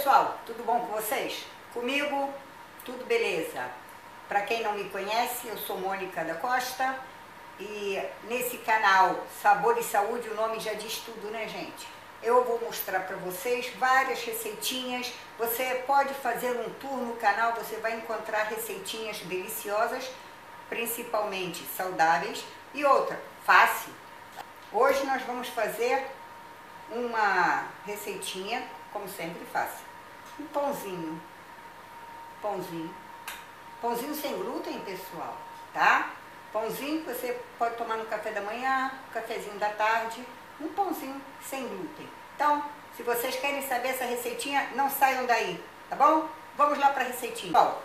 pessoal, tudo bom com vocês? Comigo, tudo beleza. Para quem não me conhece, eu sou Mônica da Costa e nesse canal Sabor e Saúde, o nome já diz tudo, né, gente? Eu vou mostrar para vocês várias receitinhas. Você pode fazer um tour no canal, você vai encontrar receitinhas deliciosas, principalmente saudáveis, e outra, fácil. Hoje nós vamos fazer uma receitinha, como sempre faço, um pãozinho, pãozinho sem glúten, pessoal, tá? Pãozinho que você pode tomar no café da manhã, cafezinho da tarde, um pãozinho sem glúten. Então, se vocês querem saber essa receitinha, não saiam daí, tá bom? Vamos lá para a receitinha. Bom,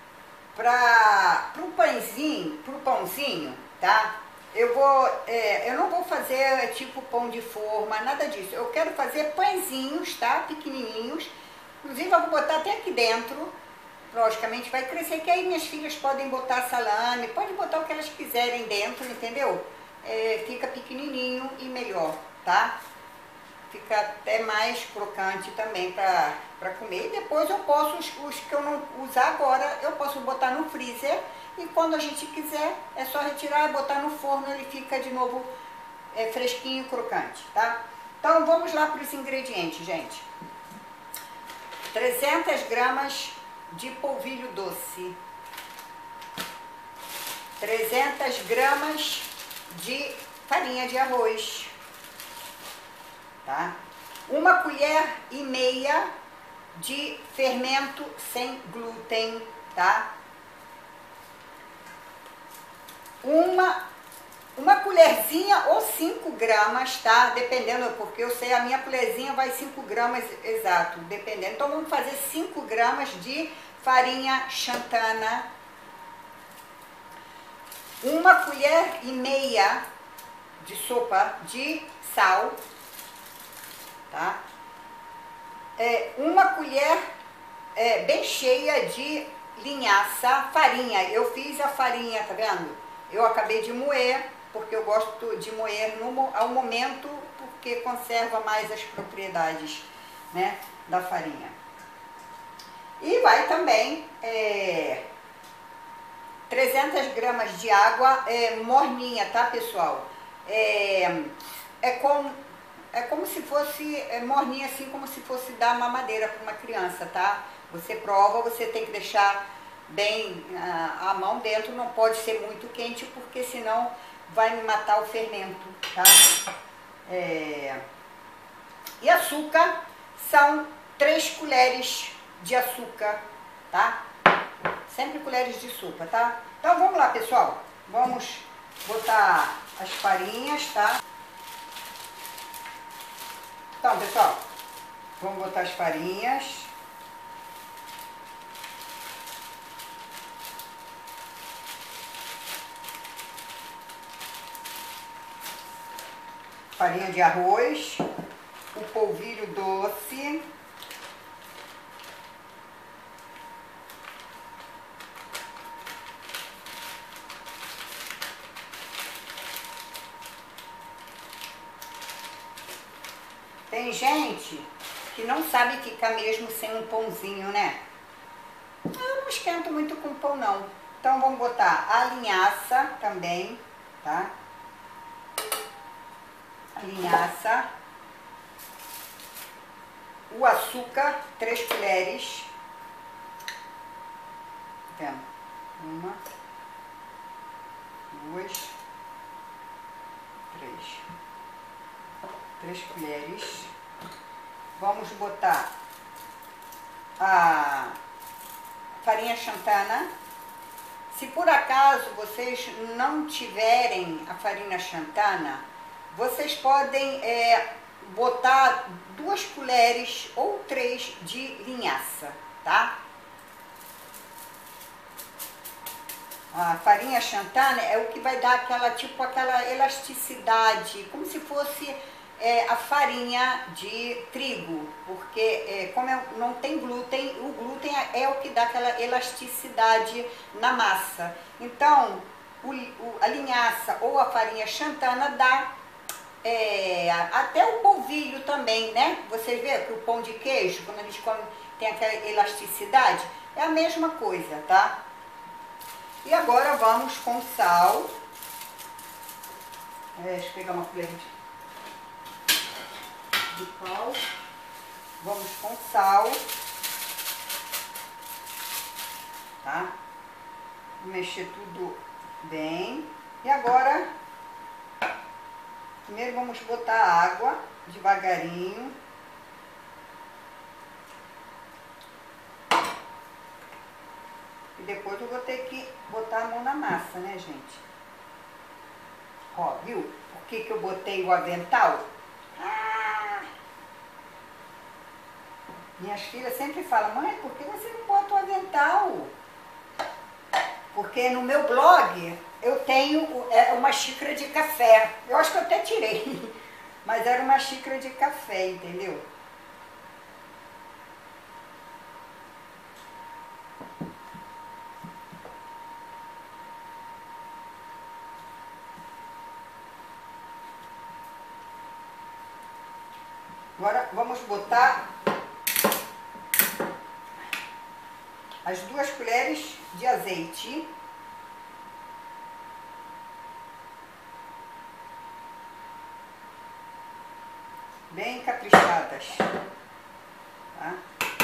pro pãozinho, tá? Eu não vou fazer tipo pão de forma, nada disso. Eu quero fazer pãezinhos, tá? Pequenininhos. Inclusive eu vou botar até aqui dentro. Logicamente vai crescer, que aí minhas filhas podem botar salame, podem botar o que elas quiserem dentro, entendeu? Fica pequenininho e melhor, tá? Fica até mais crocante também para comer. E depois eu posso, os que eu não usar agora, eu posso botar no freezer. E quando a gente quiser, é só retirar e botar no forno, ele fica de novo fresquinho e crocante, tá? Então vamos lá para os ingredientes, gente. 300 gramas de polvilho doce. 300 gramas de farinha de arroz. Tá? 1,5 colher de fermento sem glúten, tá? Uma colherzinha ou 5 gramas, tá? Dependendo, porque eu sei, a minha colherzinha vai 5 gramas exato, dependendo. Então vamos fazer 5 gramas de farinha xantana. 1,5 colher de sopa de sal, tá? 1 colher bem cheia de linhaça, farinha. Eu fiz a farinha, tá vendo? Eu acabei de moer, porque eu gosto de moer ao momento, porque conserva mais as propriedades, né, da farinha. E vai também 300 gramas de água morninha, tá, pessoal? É como se fosse morninha, assim, como se fosse dar mamadeira para uma criança, tá? Você prova, você tem que deixar bem a mão dentro, não pode ser muito quente, porque senão vai me matar o fermento, tá? E açúcar, são 3 colheres de açúcar, tá? Sempre colheres de sopa, tá? Então vamos lá, pessoal, vamos botar as farinhas, tá? Então, pessoal, vamos botar as farinhas. Farinha de arroz, o polvilho doce, tem gente que não sabe ficar mesmo sem um pãozinho, né? Eu não esquento muito com pão, não. Então vamos botar a linhaça também, tá? Linhaça, o açúcar, 3 colheres, tá vendo? 1, 2, 3 colheres. Vamos botar a farinha xantana. Se por acaso vocês não tiverem a farinha xantana, vocês podem botar 2 colheres ou 3 de linhaça, tá? A farinha xantana é o que vai dar aquela elasticidade, como se fosse a farinha de trigo, porque como não tem glúten, o glúten é o que dá aquela elasticidade na massa. Então, a linhaça ou a farinha xantana dá até o polvilho também, né? Você vê que o pão de queijo, quando a gente come, tem aquela elasticidade, é a mesma coisa, tá? E agora vamos com sal. Deixa eu pegar uma colher de pau. Vamos com sal, tá? Mexer tudo bem. E agora, primeiro vamos botar água devagarinho. E depois eu vou ter que botar a mão na massa, né, gente? Ó, viu? Por que que eu botei o avental? Minhas filhas sempre falam, mãe, por que você não bota o avental? Porque no meu blog eu tenho uma xícara de café. Eu acho que eu até tirei, mas era uma xícara de café, entendeu? Agora vamos botar as 2 colheres de azeite. Bem caprichadas, tá?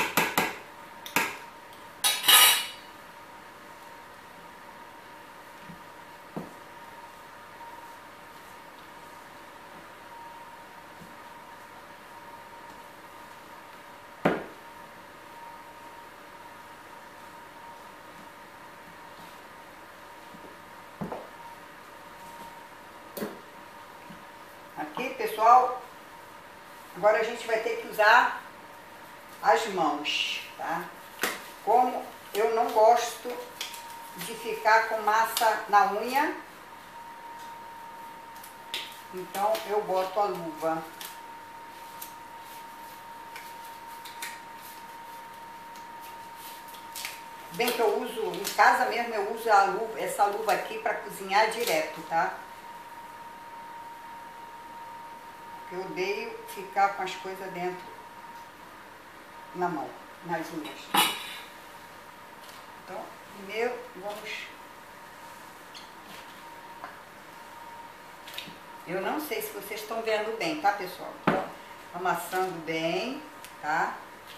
Aqui, pessoal, agora a gente vai ter que usar as mãos, tá? Como eu não gosto de ficar com massa na unha, então eu boto a luva. Bem que eu uso, em casa mesmo eu uso a luva, essa luva aqui para cozinhar direto, tá? Eu odeio ficar com as coisas dentro na mão, nas unhas. Então, primeiro vamos... Eu não sei se vocês estão vendo bem, tá, pessoal? Então, amassando bem, tá?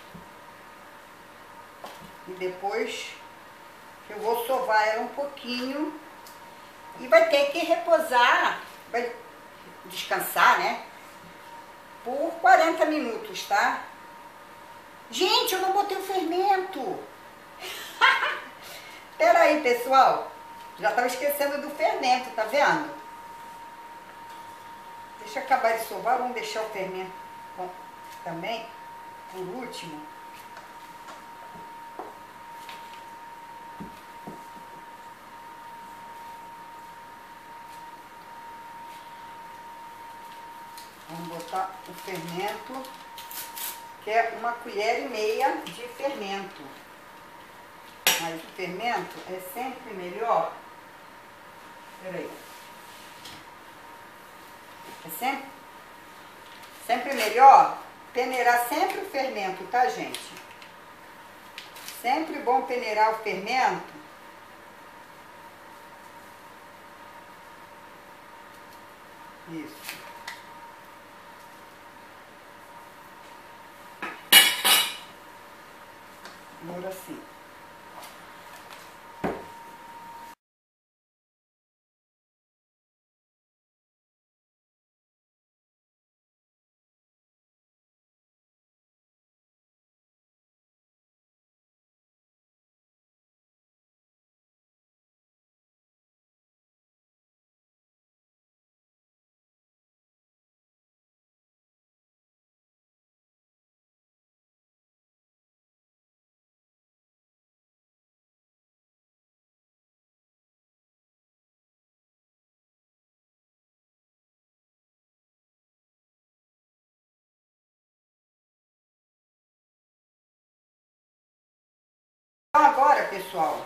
E depois eu vou sovar ela um pouquinho e vai ter que repousar, vai descansar, né? Por 40 minutos, tá? Gente, eu não botei o fermento. Pera aí, pessoal. Já estava esquecendo do fermento, tá vendo? Deixa eu acabar de sovar, vamos deixar o fermento também por último. Vamos botar o fermento, que é 1,5 colher de fermento. Mas o fermento é sempre melhor. Peraí. É sempre melhor peneirar sempre o fermento, tá, gente? Sempre bom peneirar o fermento. Isso. Agora sim. Então agora, pessoal,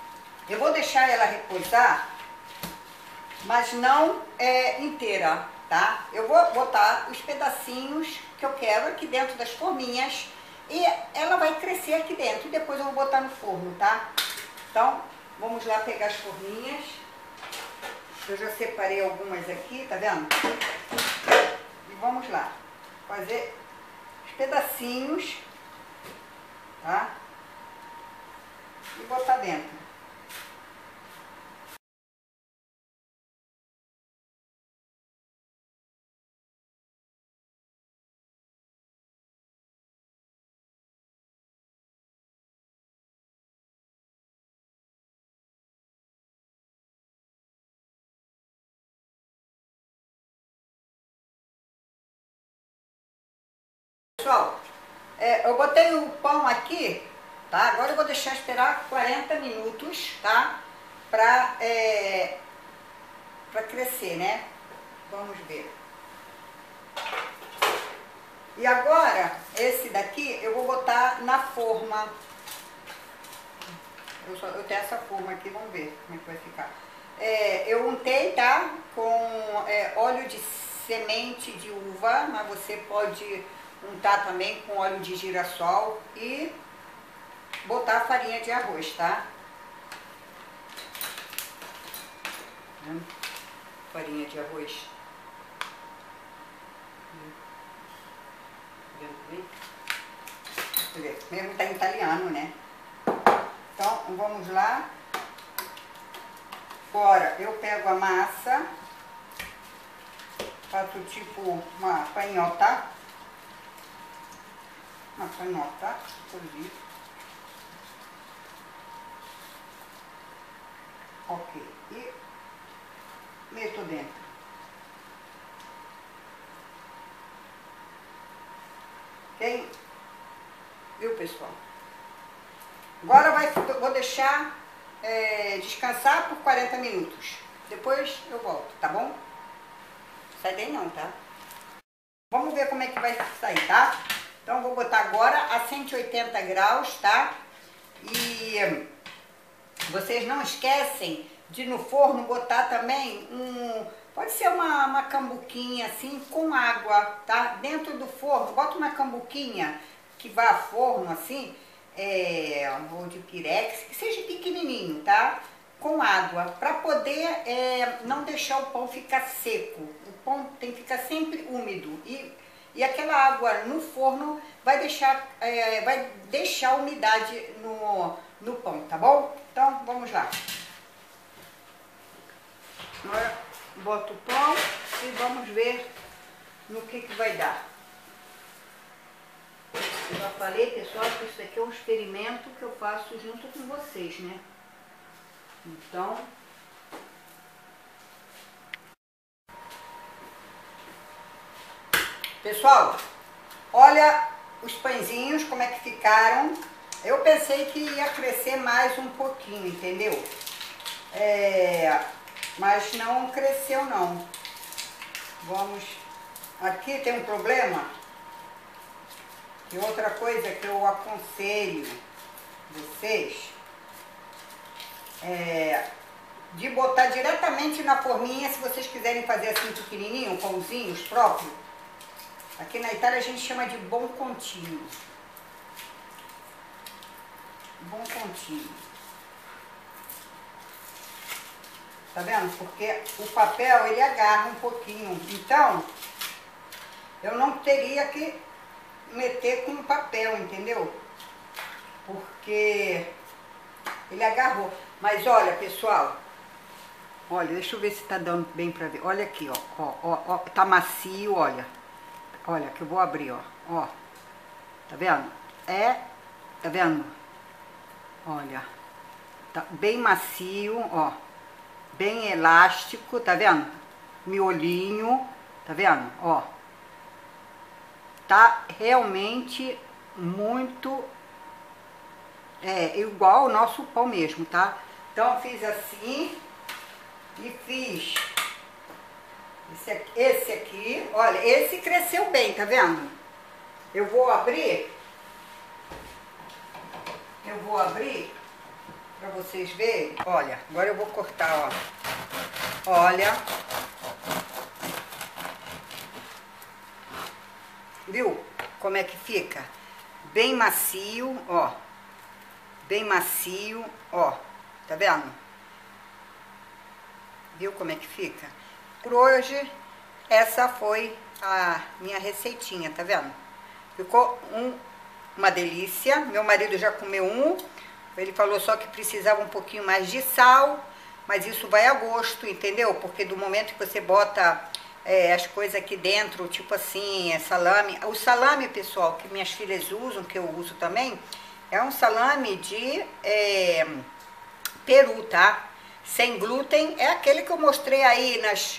eu vou deixar ela repousar, mas não inteira, tá? Eu vou botar os pedacinhos que eu quero aqui dentro das forminhas e ela vai crescer aqui dentro e depois eu vou botar no forno, tá? Então, vamos lá pegar as forminhas. Eu já separei algumas aqui, tá vendo? E vamos lá fazer os pedacinhos, tá? E botar dentro. Pessoal, eu botei o pão aqui, tá? Agora eu vou deixar esperar 40 minutos, tá? Pra crescer, né? Vamos ver. E agora, esse daqui eu vou botar na forma. Eu tenho essa forma aqui, vamos ver como é que vai ficar. Eu untei, tá? Com óleo de semente de uva, mas você pode untar também com óleo de girassol e botar a farinha de arroz, tá? Farinha de arroz. Mesmo tá em italiano, né? Então, vamos lá. Agora, eu pego a massa, faço tipo uma panhota. Uma panhota, cozinho. Ok. E meto dentro. Ok? Viu, pessoal? Agora vou deixar descansar por 40 minutos. Depois eu volto, tá bom? Sai daí não, tá? Vamos ver como é que vai sair, tá? Então vou botar agora a 180 graus, tá? E vocês não esquecem de no forno botar também pode ser uma cambuquinha assim com água, tá? Dentro do forno, bota uma cambuquinha que vá a forno assim, ou de pirex, que seja pequenininho, tá? Com água, para poder não deixar o pão ficar seco. O pão tem que ficar sempre úmido e aquela água no forno vai deixar a umidade no pão, tá bom? Então, vamos lá. Agora, boto o pão e vamos ver no que vai dar. Eu já falei, pessoal, que isso aqui é um experimento que eu faço junto com vocês, né? Então, pessoal, olha os pãezinhos, como é que ficaram. Eu pensei que ia crescer mais um pouquinho, entendeu? Mas não cresceu não. Vamos... Aqui tem um problema. E outra coisa que eu aconselho vocês de botar diretamente na forminha, se vocês quiserem fazer assim pequenininho, pãozinhos próprios. Aqui na Itália a gente chama de bom continho. Bom continho. Tá vendo? Porque o papel ele agarra um pouquinho. Então, eu não teria que meter com papel, entendeu? Porque ele agarrou. Mas olha, pessoal, olha, deixa eu ver se tá dando bem pra ver. Olha aqui, ó, tá macio, olha. Olha, que eu vou abrir, ó. Tá vendo? Tá vendo? Olha, tá bem macio, ó. Bem elástico, tá vendo? Miolinho, tá vendo? Ó. Tá realmente muito igual ao nosso pão mesmo, tá? Então eu fiz assim e fiz esse aqui, olha, esse cresceu bem, tá vendo? Eu vou abrir pra vocês verem. Olha, agora eu vou cortar, ó. Olha. Viu como é que fica? Bem macio, ó. Bem macio, ó. Tá vendo? Viu como é que fica? Por hoje, essa foi a minha receitinha, tá vendo? Ficou uma delícia. Meu marido já comeu um. Ele falou só que precisava um pouquinho mais de sal, mas isso vai a gosto, entendeu? Porque do momento que você bota as coisas aqui dentro, tipo assim, salame. O salame, pessoal, que minhas filhas usam, que eu uso também, é um salame de peru, tá? Sem glúten, é aquele que eu mostrei aí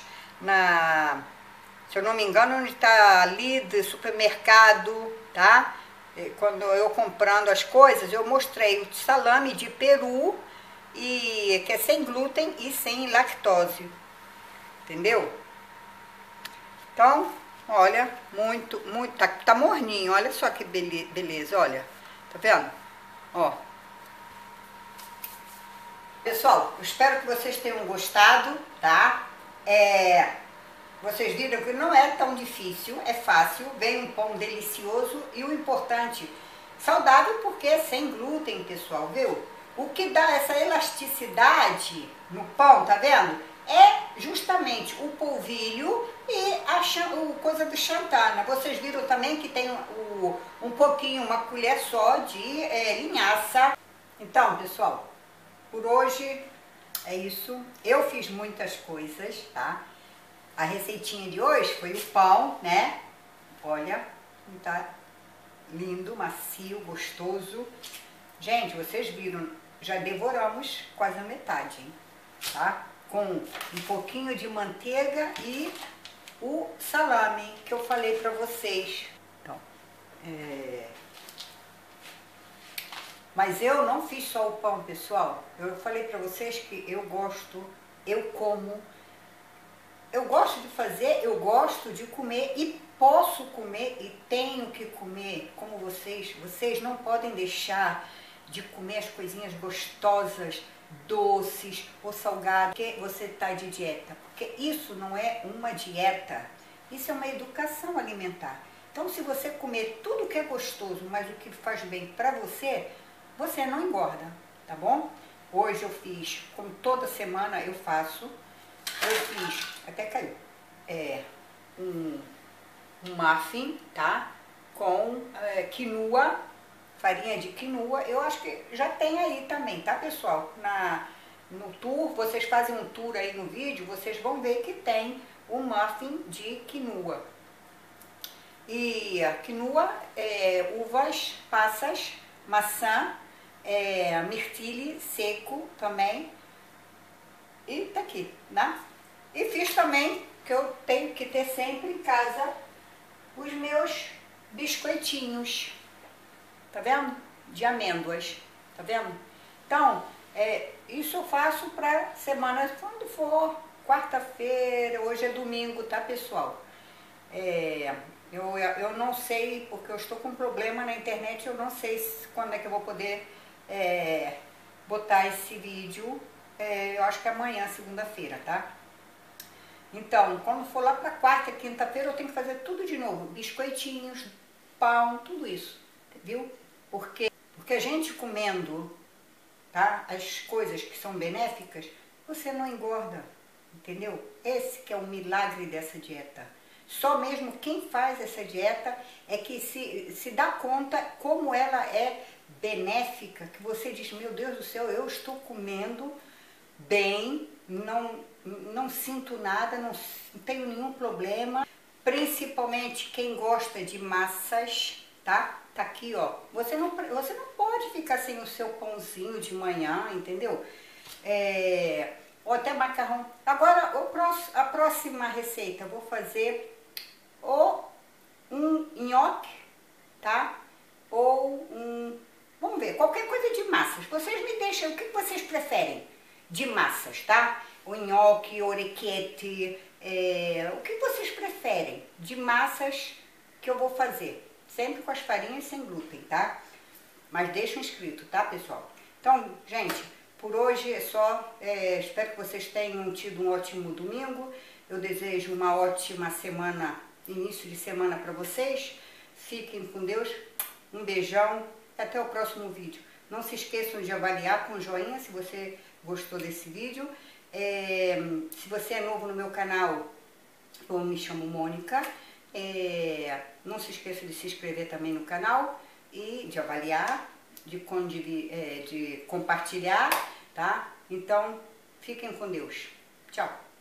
se eu não me engano, onde tá ali do supermercado, tá? Quando eu comprando as coisas, eu mostrei o salame de peru, que é sem glúten e sem lactose, entendeu? Então, olha, muito, tá morninho, olha só que beleza, olha, tá vendo? Ó. Pessoal, eu espero que vocês tenham gostado, tá? Vocês viram que não é tão difícil, é fácil, vem um pão delicioso e o importante, saudável porque é sem glúten, pessoal, viu? O que dá essa elasticidade no pão, tá vendo? É justamente o polvilho e a coisa do xantana. Vocês viram também que tem um pouquinho, uma colher só de linhaça. Então, pessoal, por hoje é isso. Eu fiz muitas coisas, tá? A receitinha de hoje foi o pão, né? Olha, tá lindo, macio, gostoso. Gente, vocês viram, já devoramos quase a metade, hein? Tá? Com um pouquinho de manteiga e o salame que eu falei pra vocês. Então, mas eu não fiz só o pão, pessoal. Eu falei pra vocês que eu gosto, eu como. Eu gosto de fazer, eu gosto de comer e posso comer e tenho que comer como vocês. Vocês não podem deixar de comer as coisinhas gostosas, doces ou salgadas, porque você está de dieta. Porque isso não é uma dieta, isso é uma educação alimentar. Então, se você comer tudo que é gostoso, mas o que faz bem para você, você não engorda, tá bom? Hoje eu fiz, como toda semana eu faço, eu fiz, até caiu, um muffin, tá? Com quinoa, farinha de quinoa. Eu acho que já tem aí também, tá, pessoal? No tour, vocês fazem um tour aí no vídeo, vocês vão ver que tem um muffin de quinoa. E a quinoa, uvas, passas, maçã, mirtile seco também. E tá aqui, né? E fiz também, que eu tenho que ter sempre em casa, os meus biscoitinhos, tá vendo? De amêndoas, tá vendo? Então, isso eu faço pra semana, quando for quarta-feira, hoje é domingo, tá, pessoal? Eu não sei, porque eu estou com um problema na internet, eu não sei quando é que eu vou poder botar esse vídeo. Eu acho que é amanhã, segunda-feira, tá? Então, quando for lá para quarta, quinta-feira, eu tenho que fazer tudo de novo. Biscoitinhos, pão, tudo isso, viu? Porque a gente comendo, tá? As coisas que são benéficas, você não engorda, entendeu? Esse que é o milagre dessa dieta. Só mesmo quem faz essa dieta é que se dá conta como ela é benéfica, que você diz, meu Deus do céu, eu estou comendo bem, não sinto nada, não tenho nenhum problema. Principalmente quem gosta de massas, tá? Tá aqui, ó. Você não pode ficar sem o seu pãozinho de manhã, entendeu? Ou até macarrão. Agora, a próxima receita, eu vou fazer um nhoque, tá? Ou vamos ver, qualquer coisa de massas. Vocês me deixam, o que vocês preferem de massas, tá? O nhoque, orecchiette, o que vocês preferem de massas que eu vou fazer? Sempre com as farinhas sem glúten, tá? Mas deixa inscrito, tá, pessoal? Então, gente, por hoje é só. Espero que vocês tenham tido um ótimo domingo. Eu desejo uma ótima semana, início de semana para vocês. Fiquem com Deus. Um beijão. Até o próximo vídeo. Não se esqueçam de avaliar com joinha se você gostou desse vídeo. Se você é novo no meu canal, eu me chamo Mônica. Não se esqueça de se inscrever também no canal e de avaliar, de compartilhar, tá? Então, fiquem com Deus. Tchau.